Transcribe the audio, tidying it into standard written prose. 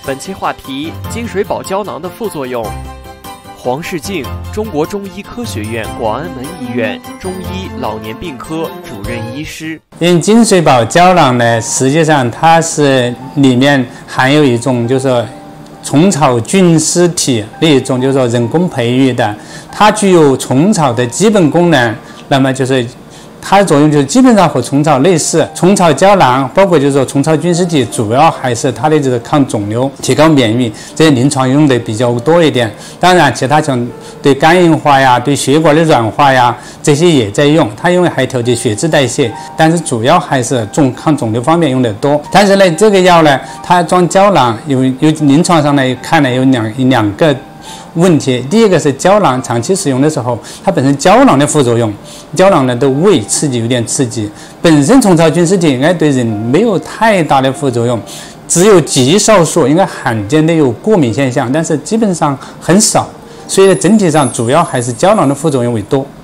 本期话题：金水宝胶囊的副作用。黄世静，中国中医科学院广安门医院中医老年病科主任医师。 因为金水宝胶囊呢，实际上它是里面含有一种就是虫草菌丝体的一种，就是说人工培育的，它具有虫草的基本功能。那么就是它的作用就是基本上和虫草类似。虫草胶囊包括就是说虫草菌丝体，主要还是它的就是抗肿瘤、提高免疫，这些临床用的比较多一点。当然，其他像对肝硬化呀、对血管的软化呀，这些也在用。它因为还调节血脂代谢，但是主要还是抗肿瘤方面用的多。但是呢，这个药呢，它装胶囊有临床上来看呢，有两个问题。第一个是胶囊长期使用的时候，它本身胶囊的副作用，胶囊呢对胃刺激有点刺激，本身虫草菌丝体应该对人没有太大的副作用，只有极少数应该罕见的有过敏现象，但是基本上很少，所以整体上主要还是胶囊的副作用为多。